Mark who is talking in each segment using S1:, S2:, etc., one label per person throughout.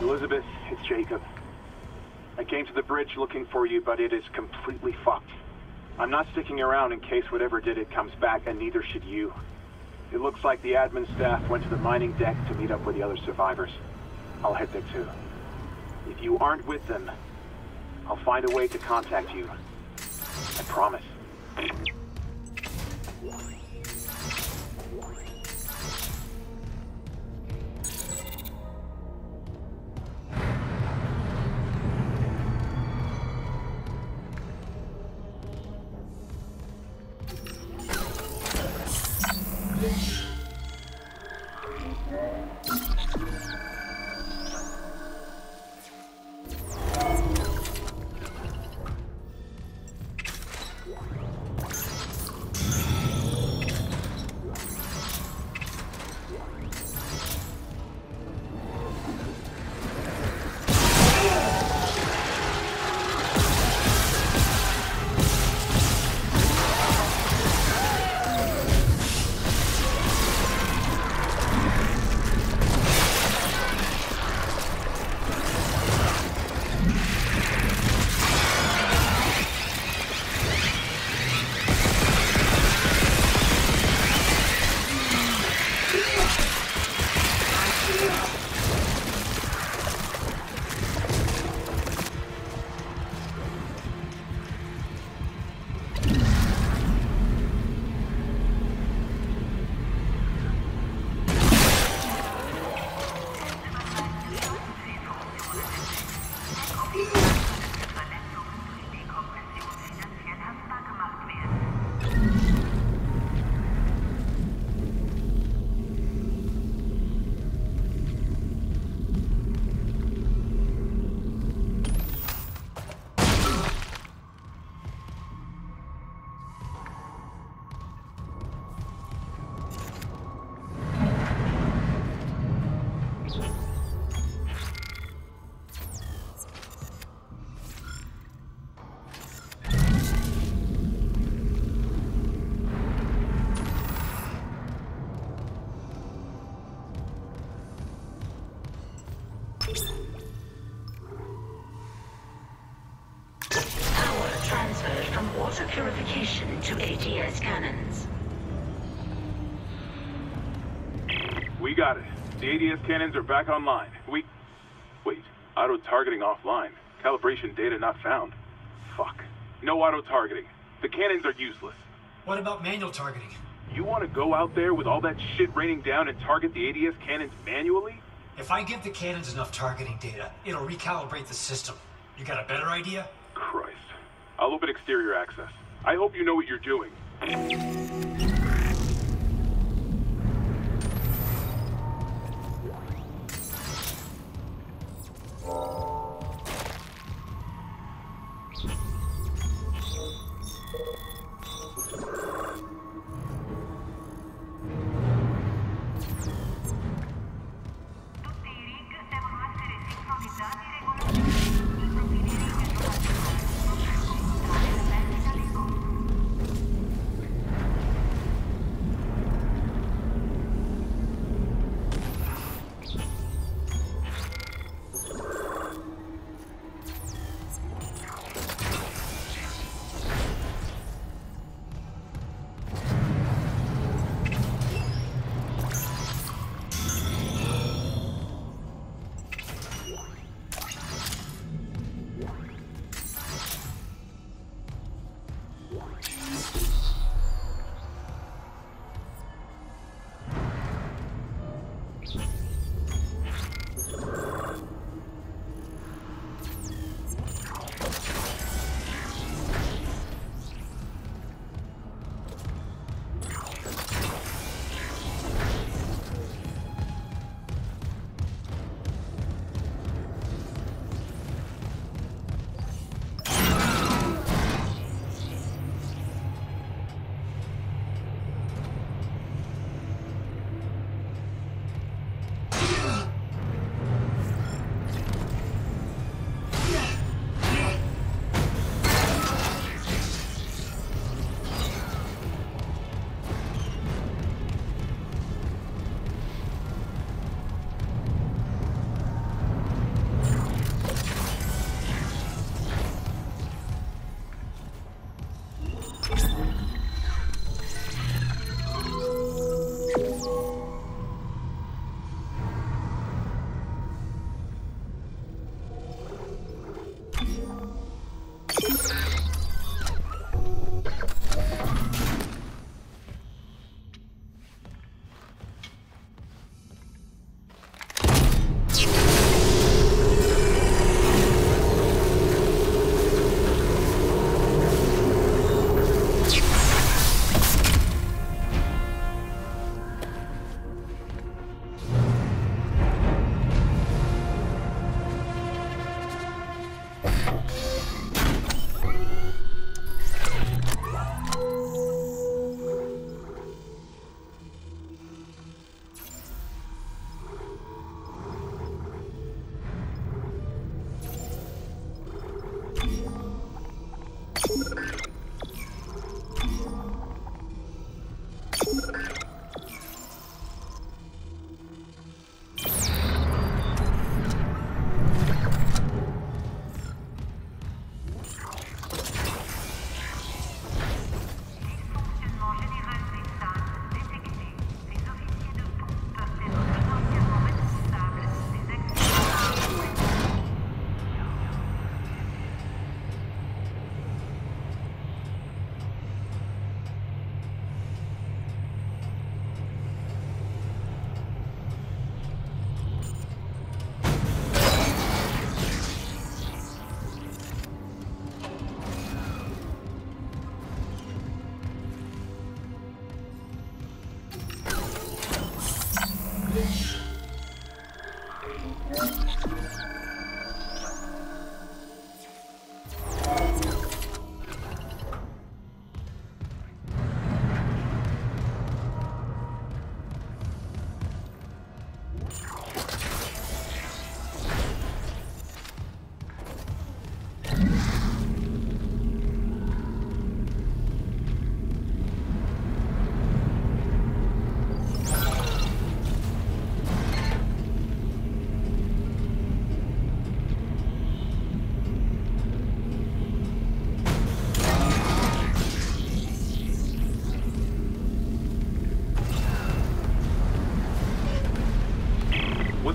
S1: Elizabeth, it's Jacob. I came to the bridge looking for you, but it is completely fucked. I'm not sticking around in case whatever did it comes back, and neither should you. It looks like the admin staff went to the mining deck to meet up with the other survivors. I'll head there too. If you aren't with them, I'll find a way to contact you. I promise.
S2: Water purification to ADS cannons.
S1: We got it. The ADS cannons are back online. Wait, auto-targeting offline. Calibration data not found. Fuck. No auto-targeting. The cannons are useless.
S3: What about manual targeting?
S1: You want to go out there with all that shit raining down and target the ADS cannons manually?
S3: If I give the cannons enough targeting data, it'll recalibrate the system. You got a better idea?
S1: Christ. I'll open exterior access. I hope you know what you're doing.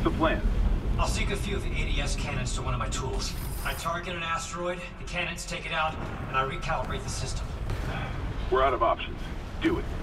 S1: the plan?
S3: I'll sync a few of the ADS cannons to one of my tools. I target an asteroid, the cannons take it out, and I recalibrate the system.
S1: We're out of options. Do it.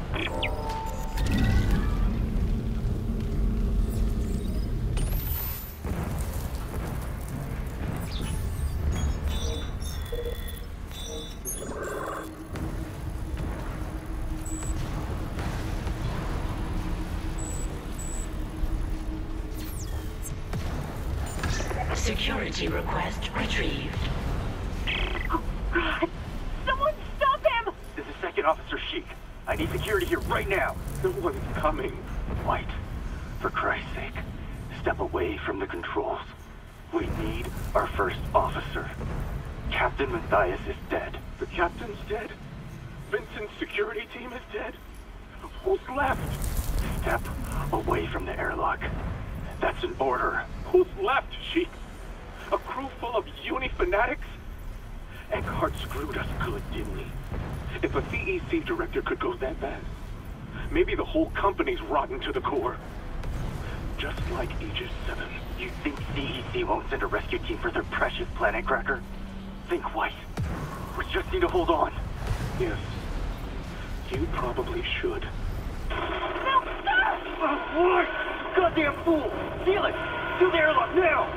S2: Security request retrieved.
S4: Oh, God! Someone stop him!
S5: This is Second Officer Sheik. I need security here right now.
S1: No one's coming.
S5: White, for Christ's sake, step away from the controls. We need our first officer. Captain Matthias is dead.
S1: The captain's dead? Vincent's security team is dead? Who's left?
S5: Step away from the airlock. That's an order.
S1: Who's left, Sheik? A crew full of uni fanatics? Eckhart screwed us good, didn't he? If a CEC director could go that bad, maybe the whole company's rotten to the core. Just like Aegis 7.
S5: You think CEC won't send a rescue team for their precious planet cracker? Think White. We just need to hold on.
S1: Yes. You probably should.
S4: No, stop!
S5: What? Goddamn fool! Seal it! To the airlock now!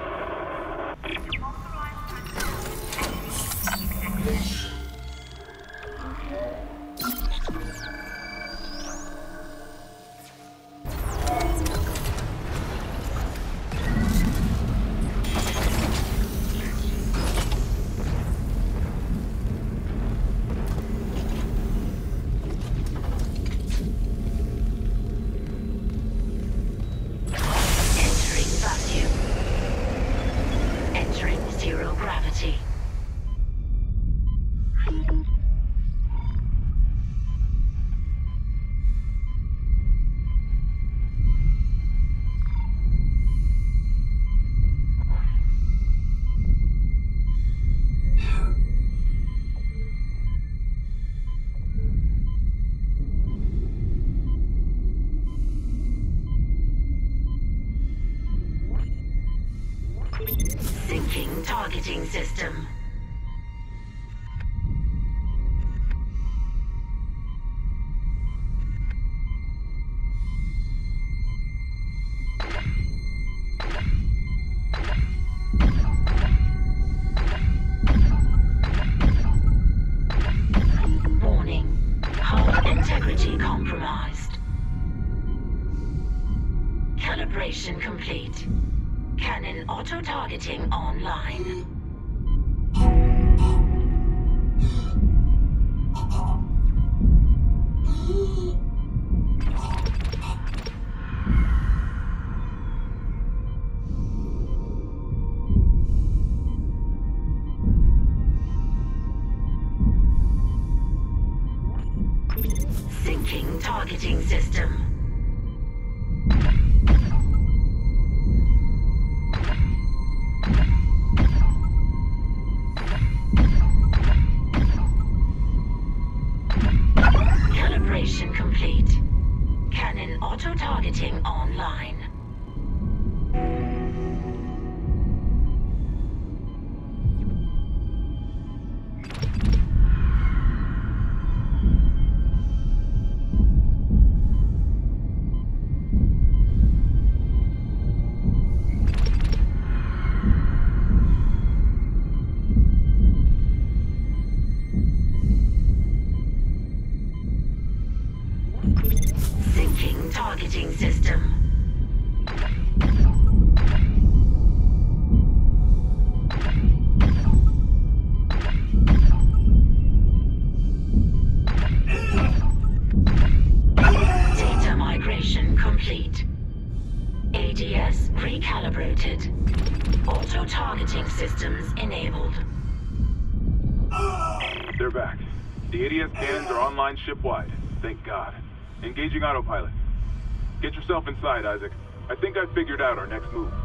S2: Syncing targeting system. Warning. Hull integrity compromised. Calibration complete. Cannon auto-targeting online. Syncing targeting system. Calibration complete. Cannon auto-targeting online. Syncing targeting system. Data migration complete. ADS recalibrated. Auto-targeting systems enabled.
S1: They're back. The ADS cannons are online ship-wide. Thank God. Engaging autopilot. Get yourself inside, Isaac. I think I figured out our next move.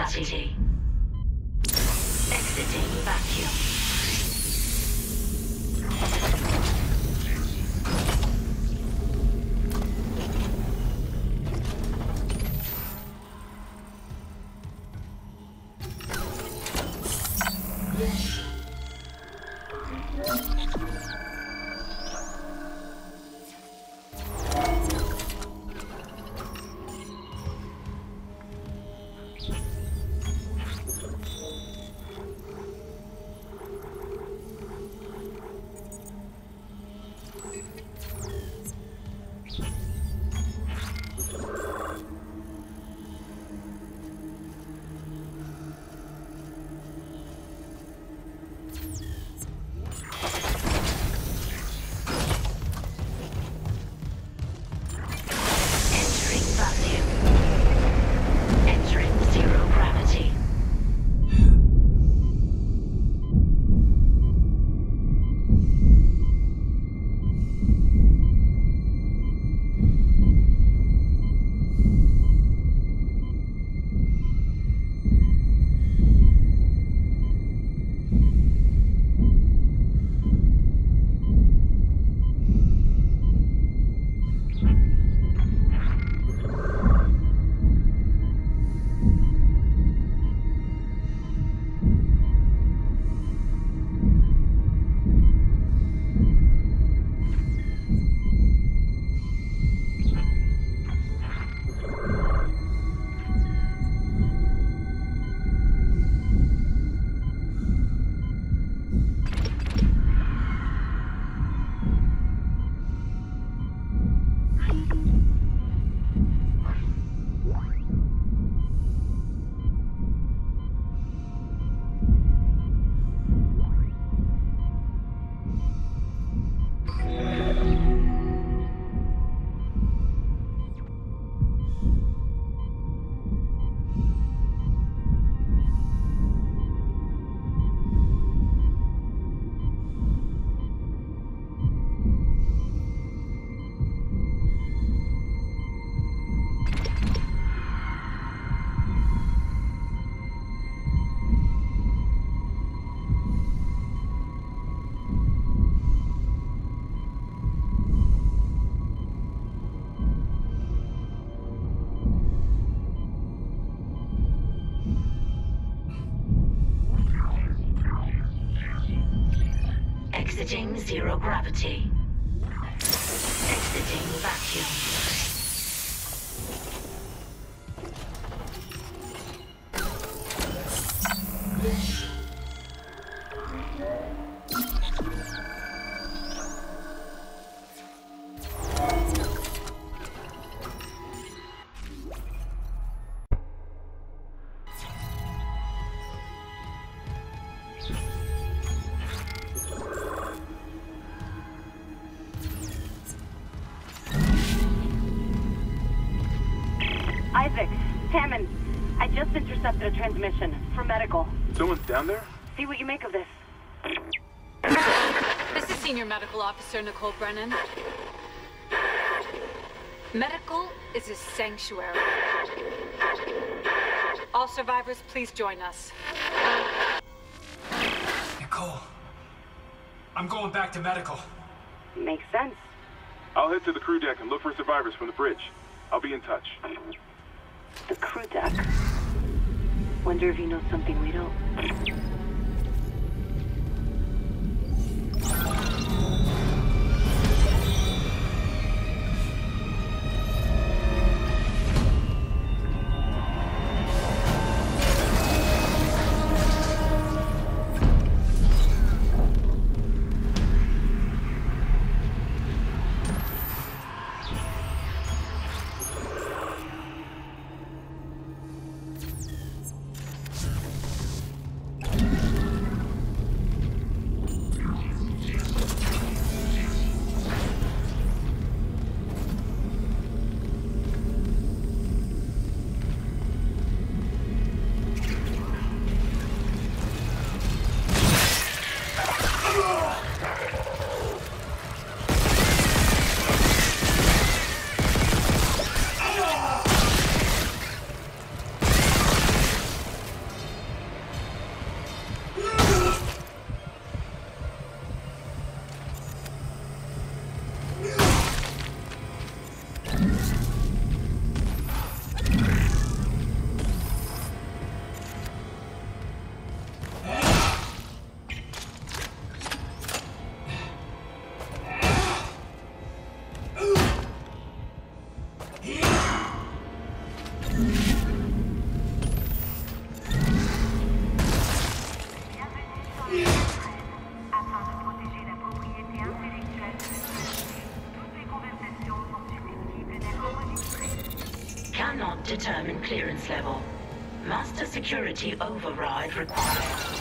S2: gravity. Exiting vacuum. Exiting zero gravity. Exiting vacuum.
S4: Isaac, Tammin, I just intercepted a transmission for medical.
S1: Someone's down there?
S4: See what you make of this.
S6: This is Senior Medical Officer Nicole Brennan. Medical is a sanctuary. All survivors, please join us.
S3: Nicole, I'm going back to medical.
S4: Makes sense.
S1: I'll head to the crew deck and look for survivors from the bridge. I'll be in touch.
S4: The crew deck. Wonder if you know something we don't.
S2: Cannot determine clearance level. Master security override required.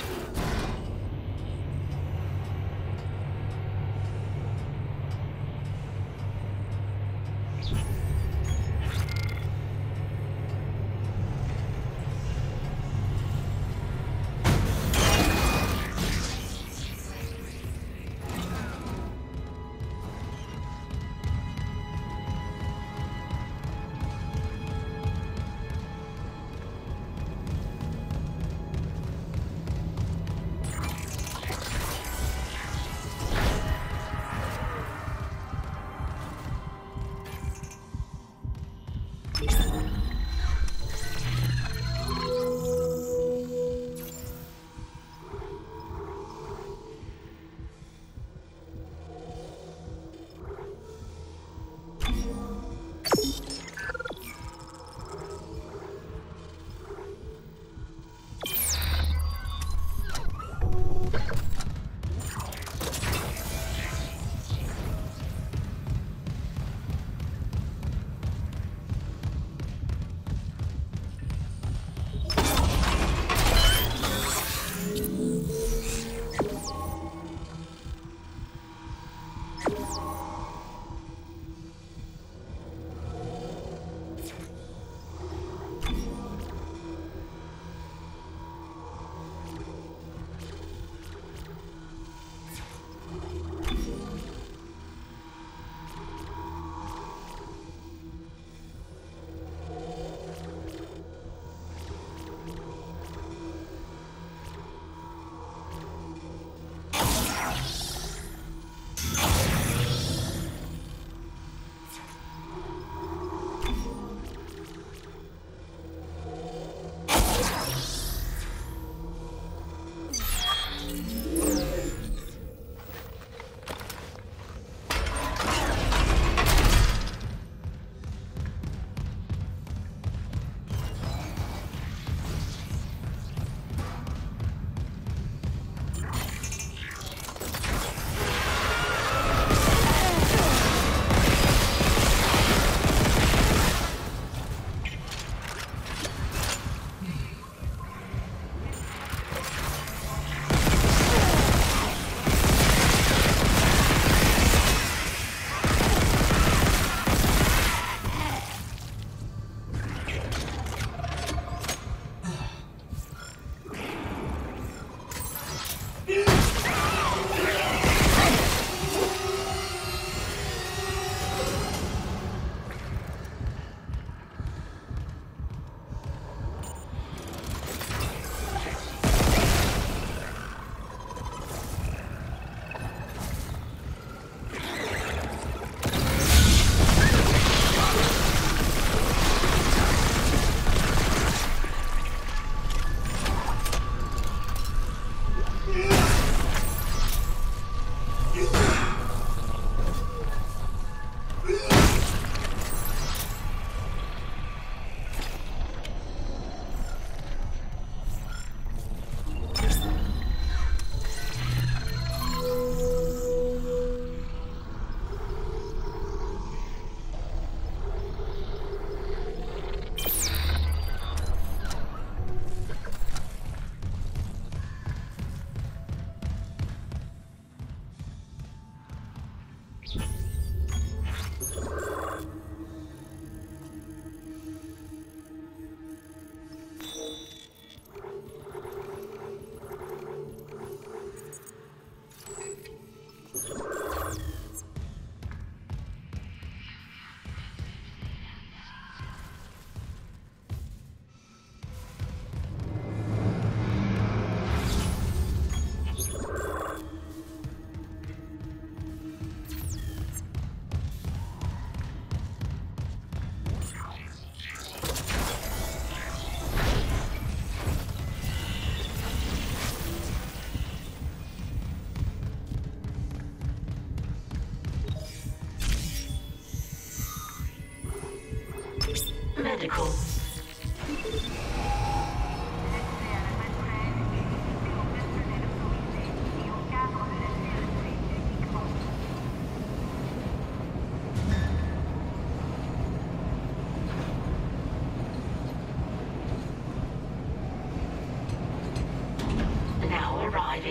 S2: Medical.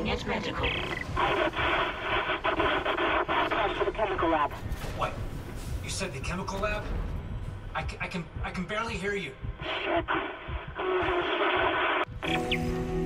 S2: Calling it medical.
S4: Dispatch to the chemical lab.
S3: What? You said the chemical lab? I can barely hear you.
S4: Shit.